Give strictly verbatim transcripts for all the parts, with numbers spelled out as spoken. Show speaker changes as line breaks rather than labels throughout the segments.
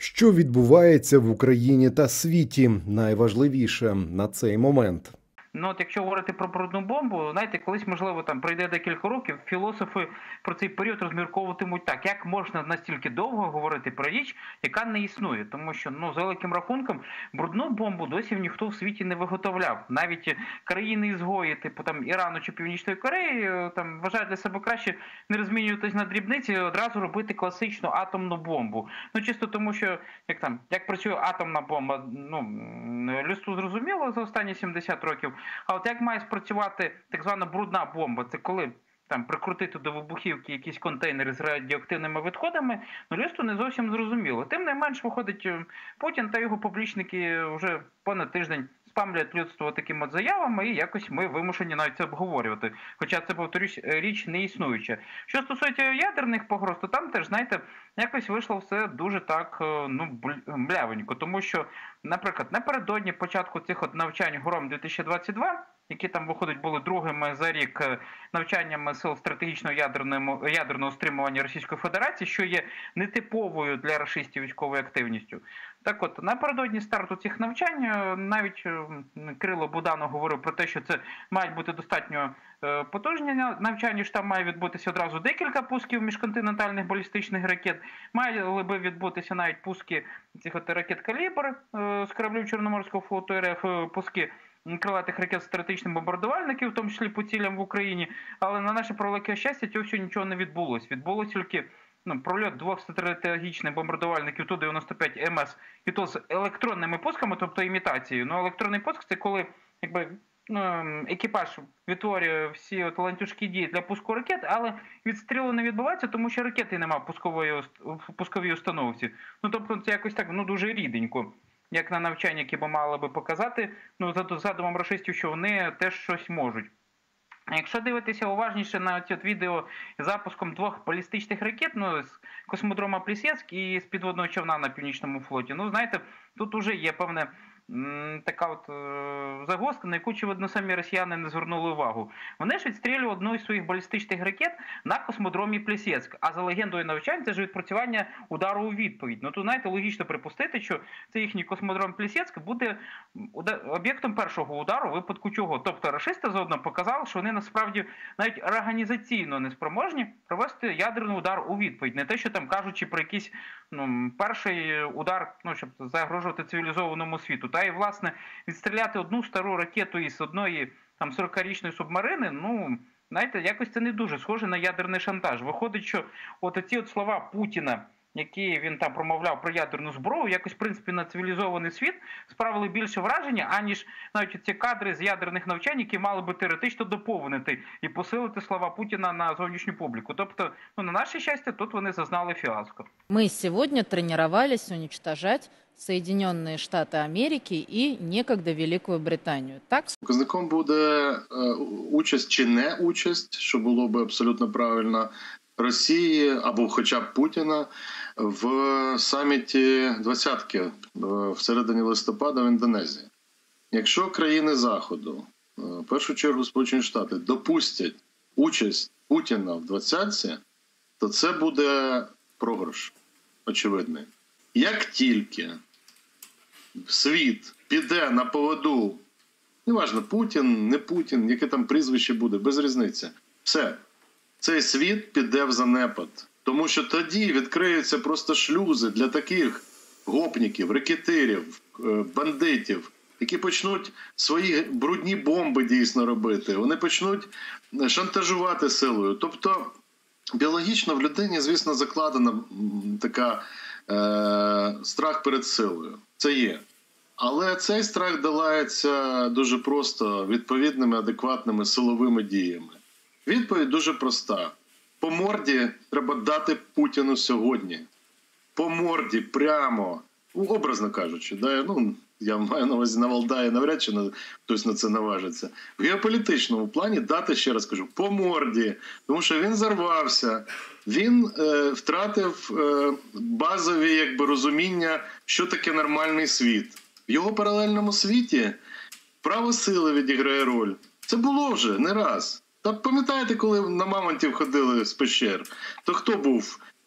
Що відбувається в Україні та світі? Найважливіше на цей момент.
Ну, от якщо говорити про брудну бомбу, знаєте, колись, можливо, там пройде декілька років, філософи про цей період розмірковуватимуть так, як можна настільки довго говорити про річ, яка не існує. Тому що, ну, за великим рахунком, брудну бомбу досі ніхто в світі не виготовляв. Навіть країни-ізгої, типу там Ірану чи Північної Кореї, там вважають для себе краще не розмінюватись на дрібниці, одразу робити класичну атомну бомбу. Ну, чисто тому, що, як там, як працює атомна бомба, ну, людству зрозуміло за останні сімдесят років. А от як має спрацювати так звана брудна бомба? Це коли там прикрутити до вибухівки якісь контейнери з радіоактивними відходами, ну людству не зовсім зрозуміло. Тим не менш, виходить, Путін та його поплічники вже понад тиждень спамлять людство такими от заявами, і якось ми вимушені навіть це обговорювати. Хоча це, повторюсь, річ не існуюча. Що стосується ядерних погроз, то там теж, знаєте, якось вийшло все дуже так, ну, млявенько. Тому що, наприклад, напередодні початку цих от навчань Гром дві тисячі двадцять два, які там, виходить, були другими за рік навчаннями сил стратегічного ядерного, ядерного стримування Російської Федерації, що є нетиповою для рашистів військовою активністю. Так от, напередодні старту цих навчань навіть Кирило Буданов говорив про те, що це мають бути достатньо потужні навчання, що там має відбутися одразу декілька пусків міжконтинентальних балістичних ракет, мали би відбутися навіть пуски цих от ракет «Калібр» з кораблів Чорноморського флоту РФ, пуски крилатих ракет стратегічних бомбардувальників, в тому числі по цілям в Україні. Але на наше превелике щастя, цього всього нічого не відбулося. Відбулося тільки ну, прольот двох стратегічних бомбардувальників Ту дев'яносто п'ять Ем Ес, і то з електронними пусками, тобто імітацією. Ну, електронний пуск – це коли якби, ну, екіпаж відтворює всі от ланцюжкі дії для пуску ракет, але відстрілу не відбувається, тому що ракети немає в пусковій установці. Ну, тобто це якось так, ну, дуже ріденько, як на навчання, які б мали би показати, ну, за задумом рашистів, що вони теж щось можуть. Якщо дивитися уважніше на ці відео з запуском двох балістичних ракет, ну, з космодрома Плісецьк і з підводного човна на Північному флоті, ну, знаєте, тут уже є певне така от е, загвоздка, на яку, очевидно, самі росіяни не звернули увагу. Вони ж відстрілювали одну із своїх балістичних ракет на космодромі Плісецьк. А за легендою навчань це ж відпрацювання удару у відповідь. Ну, то, знаєте, логічно припустити, що це їхній космодром Плісецьк буде об'єктом першого удару, у випадку чого. Тобто рашисти заодно показали, що вони насправді навіть організаційно не спроможні провести ядерний удар у відповідь. Не те, що там кажучи про якийсь ну, перший удар, ну, щоб загрожувати цивілізованому світу. Та і, власне, відстріляти одну стару ракету із одної там сорокарічної субмарини, ну, знаєте, якось це не дуже схоже на ядерний шантаж. Виходить, що от ці от слова Путіна, які він там промовляв про ядерну зброю, якось, в принципі, на цивілізований світ справили більше враження, аніж навіть ці кадри з ядерних навчань, які мали би теоретично доповнити і посилити слова Путіна на зовнішню публіку. Тобто, ну, на наше щастя, тут вони зазнали фіаско.
Ми сьогодні тренувалися уничтожати Соединенные Штаты Америки і некогда Велику Британію. Так?
Показником буде е, участь чи не участь, що було би абсолютно правильно, Росії або хоча б Путіна в саміті двадцятки в середині листопада в Індонезії. Якщо країни Заходу, в першу чергу Сполучені Штати, допустять участь Путіна в двадцятці, то це буде програш очевидний. Як тільки світ піде на поводу, неважно, Путін, не Путін, яке там прізвище буде, без різниці, все, цей світ піде в занепад. Тому що тоді відкриються просто шлюзи для таких гопників, рекетирів, бандитів, які почнуть свої брудні бомби дійсно робити. Вони почнуть шантажувати силою. Тобто біологічно в людині, звісно, закладена така е, страх перед силою. Це є. Але цей страх долається дуже просто відповідними, адекватними силовими діями. Відповідь дуже проста. По морді треба дати Путіну сьогодні. По морді, прямо, образно кажучи. Да? Ну, я маю на увазі на Валдаї, навряд чи хтось на це наважиться. В геополітичному плані дати, ще раз кажу, по морді. Тому що він зарвався, він е, втратив е, базові якби, розуміння, що таке нормальний світ. В його паралельному світі право сили відіграє роль. Це було вже не раз. Та пам'ятаєте, коли на мамонтів ходили з пещер? То хто був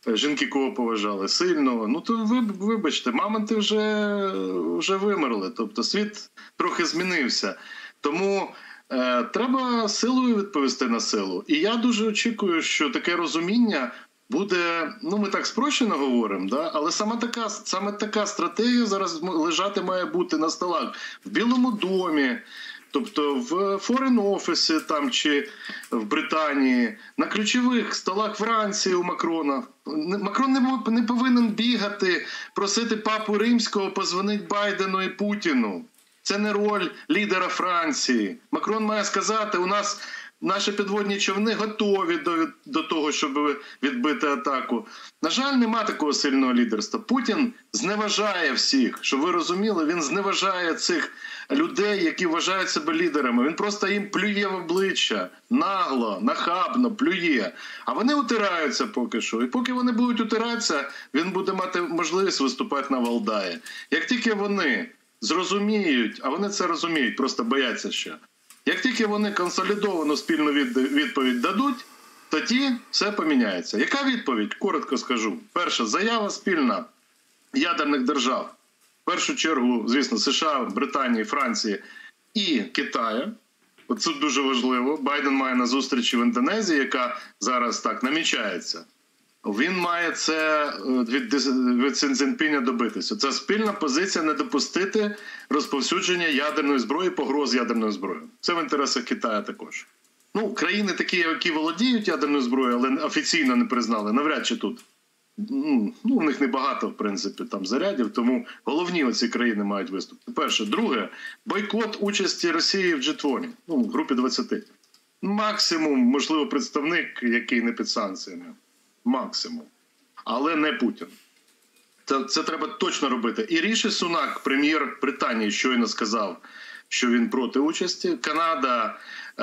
жінки кого поважали? Сильного. Ну то ви, вибачте, мамонти вже, вже вимерли. Тобто світ трохи змінився. Тому е, треба силою відповісти на силу. І я дуже очікую, що таке розуміння буде, ну ми так спрощено говоримо, да? Але саме така, саме така стратегія зараз лежати має бути на столах в Білому домі, тобто в форен-офісі там чи в Британії, на ключових столах Франції у Макрона. Макрон не, не повинен бігати, просити папу Римського позвонити Байдену і Путіну. Це не роль лідера Франції. Макрон має сказати, у нас наші підводні човни готові до, до того, щоб відбити атаку. На жаль, нема такого сильного лідерства. Путін зневажає всіх, щоб ви розуміли, він зневажає цих людей, які вважають себе лідерами. Він просто їм плює в обличчя, нагло, нахабно плює. А вони утираються поки що. І поки вони будуть утиратися, він буде мати можливість виступати на Валдаї. Як тільки вони зрозуміють, а вони це розуміють, просто бояться ще, як тільки вони консолідовану спільну відповідь дадуть, тоді все поміняється. Яка відповідь? Коротко скажу. Перша, заява спільна ядерних держав. В першу чергу, звісно, США, Британії, Франції і Китаю. Це дуже важливо. Байден має на зустрічі в Індонезії, яка зараз так намічається. Він має це від, від Сі Цзіньпіня добитися. Це спільна позиція не допустити розповсюдження ядерної зброї, погроз ядерної зброї. Це в інтересах Китаю також. Ну, країни такі, які володіють ядерною зброєю, але офіційно не признали, навряд чи тут. Ну, у них небагато, в принципі, там зарядів, тому головні оці країни мають виступити. Перше. Друге, бойкот участі Росії в джі двадцять, ну, в групі двадцяти. Максимум, можливо, представник, який не під санкціями. Максимум. Але не Путін. Це, це треба точно робити. І Ріші Сунак, прем'єр Британії, щойно сказав, що він проти участі. Канада,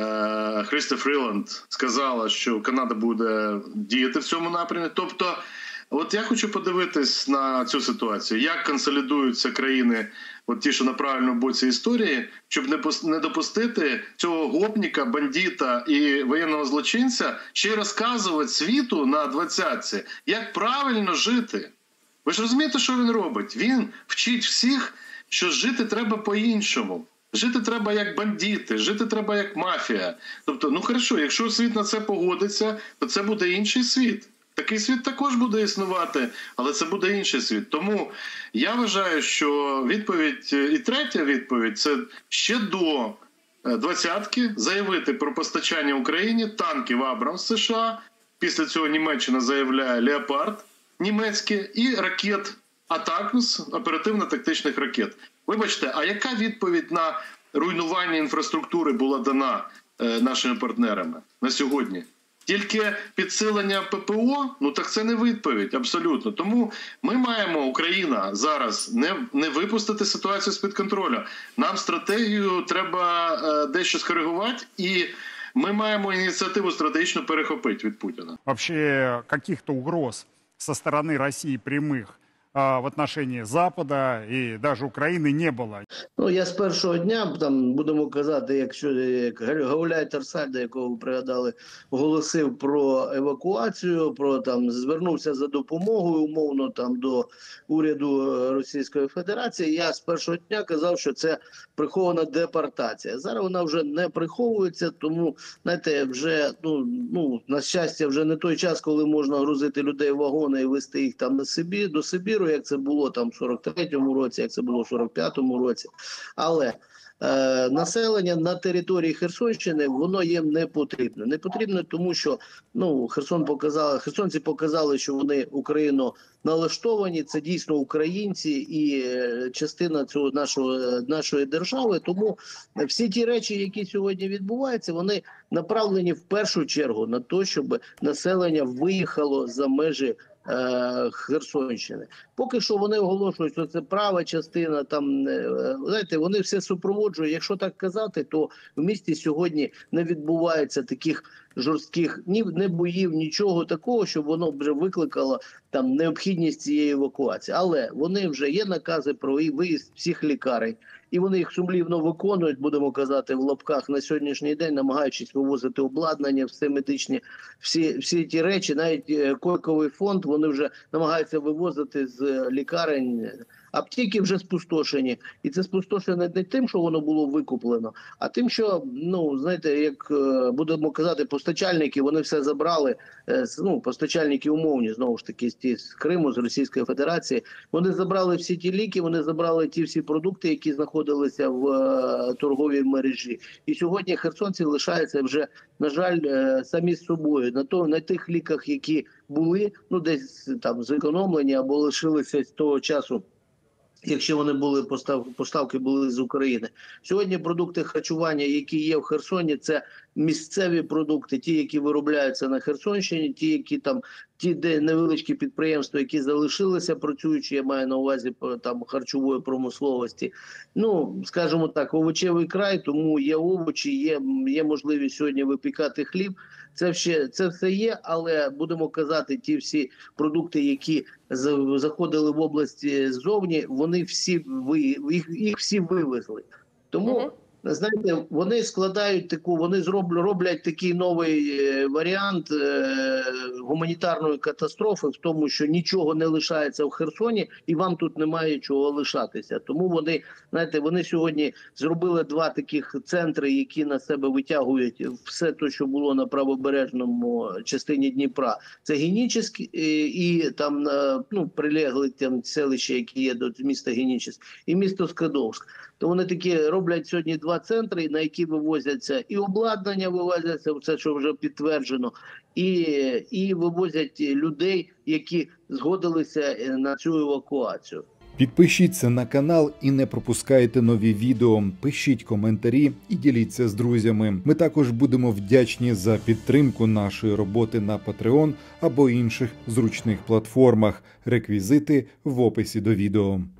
е, Христя Фріланд сказала, що Канада буде діяти в цьому напрямі. Тобто, от я хочу подивитись на цю ситуацію. Як консолідуються країни, от ті, що на правильному боці історії, щоб не, не допустити цього гопніка, бандита і воєнного злочинця ще й розказувати світу на двадцятці, як правильно жити. Ви ж розумієте, що він робить? Він вчить всіх, що жити треба по-іншому. Жити треба як бандити, жити треба як мафія. Тобто, ну хорошо, якщо світ на це погодиться, то це буде інший світ. Такий світ також буде існувати, але це буде інший світ. Тому я вважаю, що відповідь, і третя відповідь, це ще до двадцятки заявити про постачання Україні танків Абрамс США. Після цього Німеччина заявляє Леопард німецькі і ракет Атакмс, оперативно-тактичних ракет. Вибачте, а яка відповідь на руйнування інфраструктури була дана е, нашими партнерами на сьогодні? Тільки підсилення ППО? Ну так це не відповідь, абсолютно. Тому ми маємо, Україна, зараз не, не випустити ситуацію з-під контролю. Нам стратегію треба е, дещо скоригувати, і ми маємо ініціативу стратегічно перехопити від Путіна.
Вообще каких-то угроз со стороны России прямых в отношении Запада і навіть України не було.
Ну, я з першого дня, там, будемо казати, якщо як гауляйтер Сальдо, якого ви пригадали, оголосив про евакуацію, про там звернувся за допомогою умовно там до уряду Російської Федерації, я з першого дня казав, що це прихована депортація. Зараз вона вже не приховується, тому, знаєте, вже, ну, ну на щастя, вже не той час, коли можна грузити людей в вагони і везти їх там на Сибір, до Сибіру, як це було там в сорок третьому році, як це було в сорок п'ятому році. Але е, населення на території Херсонщини, воно їм не потрібно. Не потрібно, тому що ну, Херсон показали, херсонці показали, що вони Україну налаштовані, це дійсно українці і е, частина цього нашого, нашої держави. Тому всі ті речі, які сьогодні відбуваються, вони направлені в першу чергу на те, щоб населення виїхало за межі Херсонщини. Поки що вони оголошують, що це права частина, там, знаєте, вони все супроводжують. Якщо так казати, то в місті сьогодні не відбувається таких жорстких ні не боїв, нічого такого, щоб воно вже викликало там необхідність цієї евакуації. Але вони вже є накази про виїзд всіх лікарень і вони їх сумлівно виконують, будемо казати, в лапках на сьогоднішній день, намагаючись вивозити обладнання, все медичні, всі, всі ті речі, навіть койковий фонд, вони вже намагаються вивозити з лікарень. Аптеки вже спустошені. І це спустошено не тим, що воно було викуплено, а тим, що, ну, знаєте, як будемо казати, постачальники, вони все забрали, ну, постачальники умовні, знову ж таки, з, з Криму, з Російської Федерації, вони забрали всі ті ліки, вони забрали ті всі продукти, які знаходилися в е, торговій мережі. І сьогодні херсонці лишаються вже, на жаль, е, самі з собою. На, то, на тих ліках, які були, ну, десь там зекономлені або лишилися з того часу, якщо вони були, постав, поставки були з України. Сьогодні продукти харчування, які є в Херсоні, це місцеві продукти, ті, які виробляються на Херсонщині, ті, які там, ті, де невеличкі підприємства, які залишилися працюючи, я маю на увазі там харчової промисловості. Ну, скажімо так, овочевий край, тому є овочі, є, є можливість сьогодні випікати хліб. Це, ще, це все є, але будемо казати, ті всі продукти, які заходили в області ззовні, вони всі, їх, їх всі вивезли. Тому, угу. знаєте, вони складають таку, вони зроблять, роблять такий новий варіант е, гуманітарної катастрофи в тому, що нічого не лишається в Херсоні і вам тут немає чого лишатися. Тому вони, знаєте, вони сьогодні зробили два таких центри, які на себе витягують все те, що було на правобережному частині Дніпра. Це Генічеськ і, і там, ну, прилегли там селища, які є до міста Генічеськ, і місто Скадовськ. То вони такі роблять сьогодні два центри, на які вивозяться і обладнання, вивозяться, це що вже підтверджено, і, і вивозять людей, які згодилися на цю евакуацію.
Підпишіться на канал і не пропускайте нові відео, пишіть коментарі і діліться з друзями. Ми також будемо вдячні за підтримку нашої роботи на Patreon або інших зручних платформах. Реквізити в описі до відео.